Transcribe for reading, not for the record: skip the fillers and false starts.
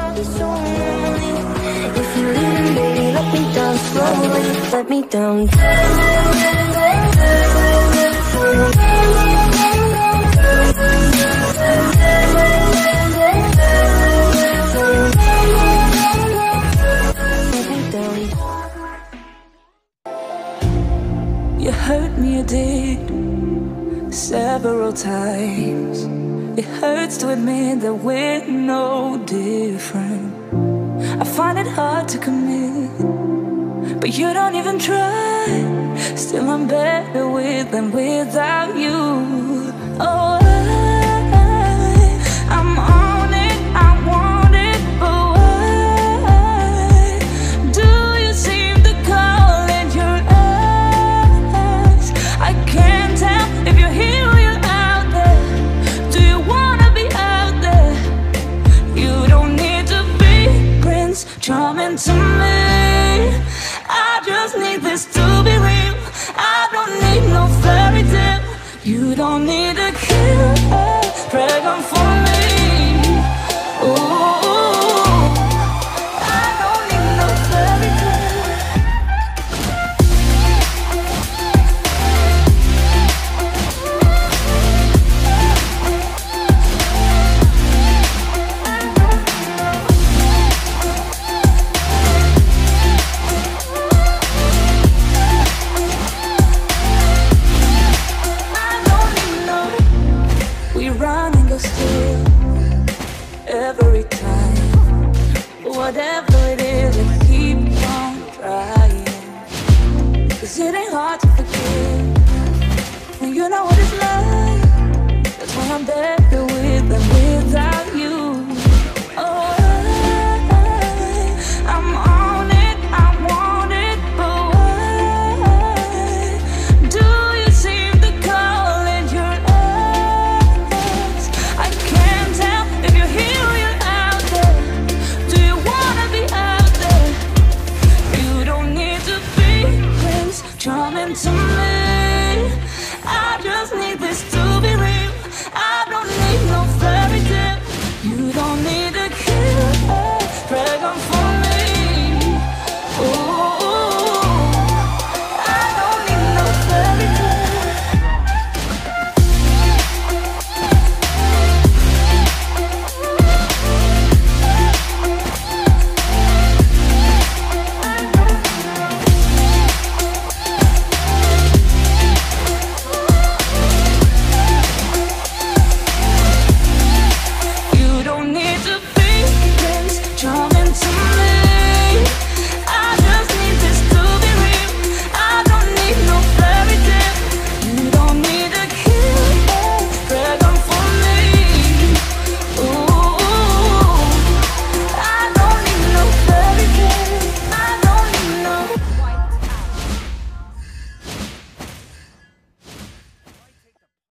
I'll be so lonely. If you're leaving, baby, let me down slowly. Let me down. You hurt me, you did, several times. It hurts to admit that we're no different. I find it hard to commit, but you don't even try. Still I'm better with than without you. Oh, I'm on it, I want it, but why do you seem to call in your eyes? I can't tell if you're here or you're out there. Do you wanna be out there? You don't need to be Prince Charming to me. I just need this to be real. I don't need no fairy tale. You don't need a killer pregnant for me. Ooh, I don't need no fairy tale. Run and go still every time. Whatever it is, I keep on trying. 'Cause it ain't